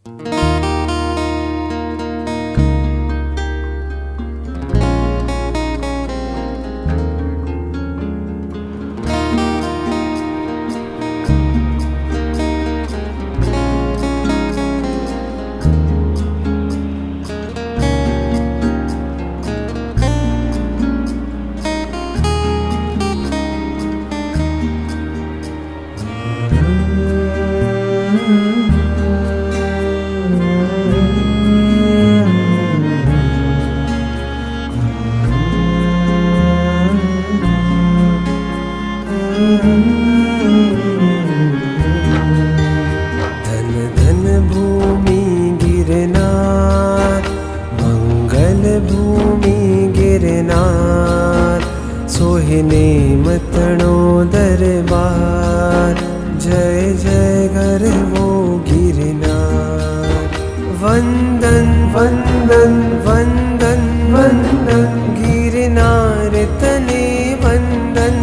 धन धन भूमि गिरनार, मंगल भूमि गिरनार, सोहिने मतणो दरबार, जय जय गरवो गिरनार। वंदन वंदन वंदन वंदन गिरनार तने वंदन,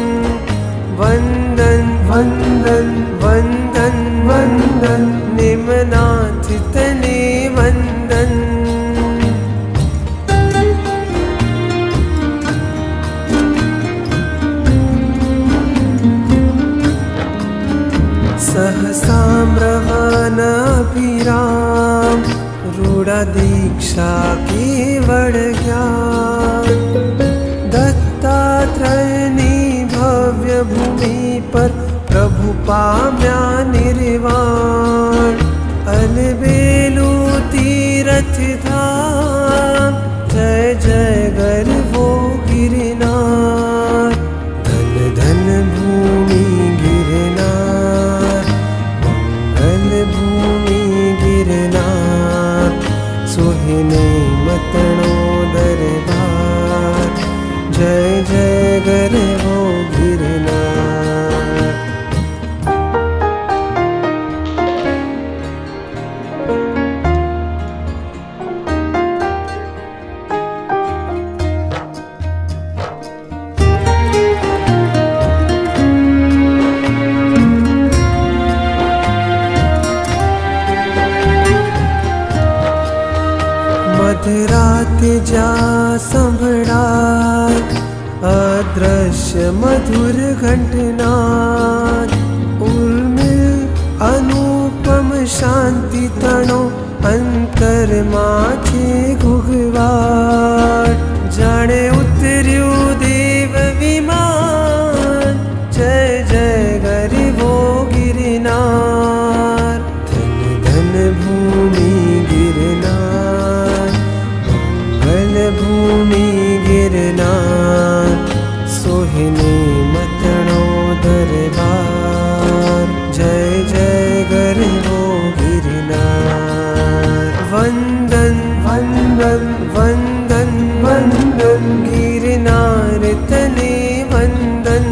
वंदन वंदन वंदन वंदन निमनाथ तने वंदन। सहसाम्रवन अभिराम, रूढ़ा दीक्षा केवल ज्ञान, दत्तात्रयनी भव्य भूमि पर प्रभु पाम्या निर्वाण। अलबेलु तीरथ धाम, जय जय गरवो गिरनार। धन धन भूमि गिरनार, मंगल भूमि गिरनार, सोहिने मतणो दरबार, जय जय गरवो गिरनार। मध्यरात जा संभळाय, अदृश्य मधुर घंटनाद, उर्मिल अनुपम शांति तणो अंतर माथे घुघवाट। जाने उतर्यो देव विमान, जय जय गरवो गिरनार। धन धन भूमि गिरनार, मंगल भूमि गिरनार, सोहिने मतणो दरबार, जय जय गरवो गिरनार। वंदन वंदन वंदन वंदन गिरनार तने वंदन,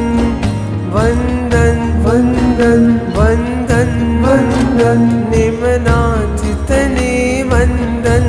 वंदन वंदन वंदन वंदन निमनाथ तने वंदन।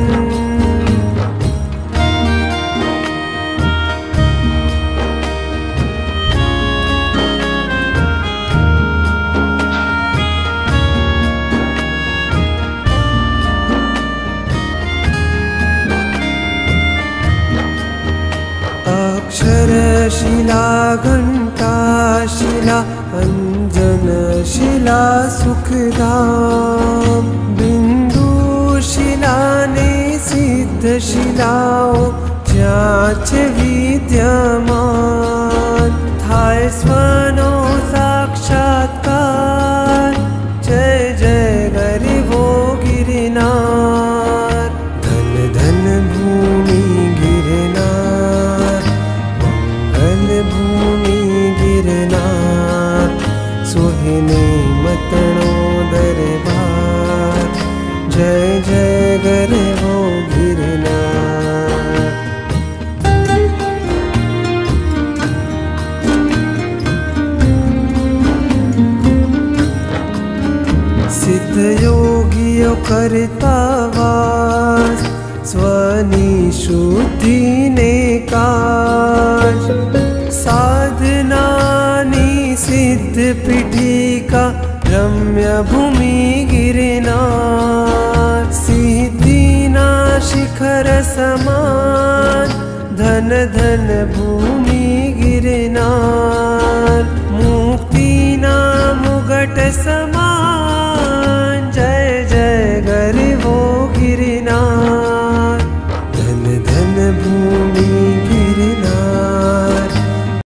अक्षरशिला घंटाशिला, अंजनशिला सुखधाम, बिंदुशिला ने सिद्धशिलाओ ज्याच विद्यमान। थाय स्वनो साक्षात्कार, जय जय गरवो गिरनार। धन धन भूमि गिरनार, मंगल भूमि गिरनार, सोहिने मतणो दरबार, जय जय गरवो गिरनार। सिद्ध योगियों करता वास, स्वनी शुद्धि ने काज। साधनानी सिद्ध पीठिका, रम्य भूमि गिरनार, समान, धन धन भूमि गिरनार।